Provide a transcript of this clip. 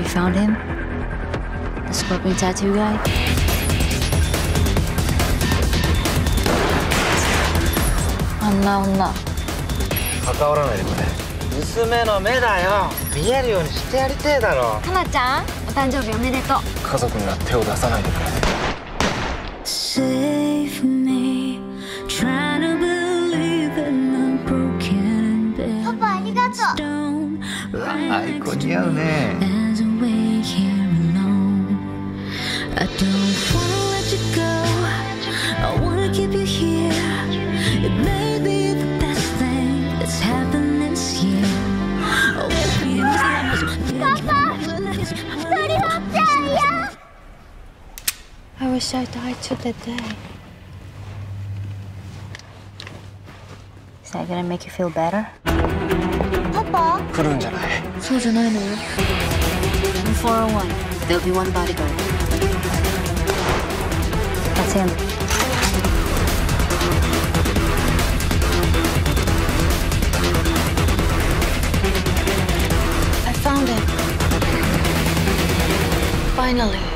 we found him? The scorpion tattoo guy? Onna. 関わらないでくれ。娘の目だよ。見えるようにしてやりてえだろ。 かなちゃん、お誕生日おめでとう。 家族には手を出さないでくれ。 Save me, trying to believe in the broken bed. パパありがとう。 アイコ似合うね。 As I wait here alone, I don't wanna let you go. I wanna keep you here. It may be the best thing that's happened this year. Oh, Papa! I wish I died today. Is that gonna make you feel better? Papa? 来るんじゃない。 そうじゃないのよ。In 401, there'll be one bodyguard. That's him. I found him. Finally.